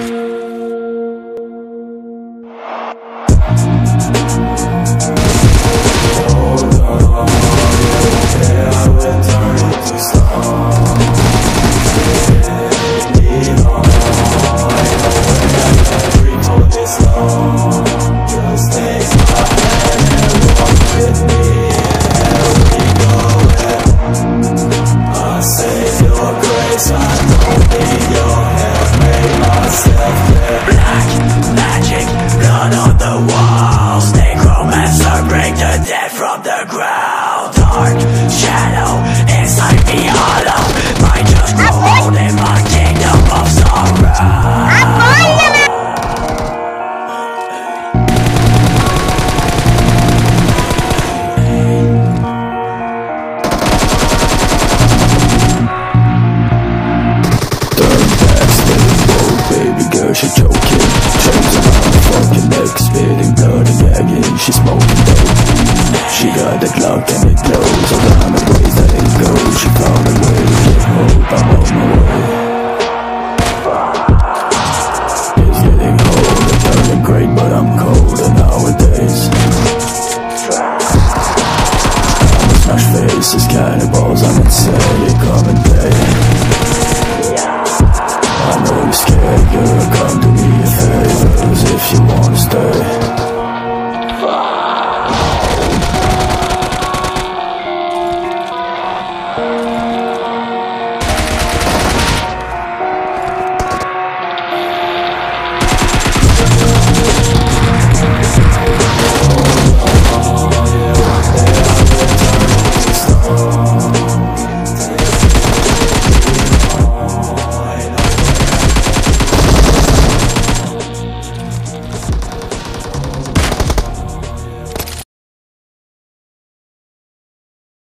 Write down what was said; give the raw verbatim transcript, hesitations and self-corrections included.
She joking, chains around the fucking neck, spitting blood and gagging. She smoking dope. She got the Glock and it glows. All the hundred ways that it goes. She found a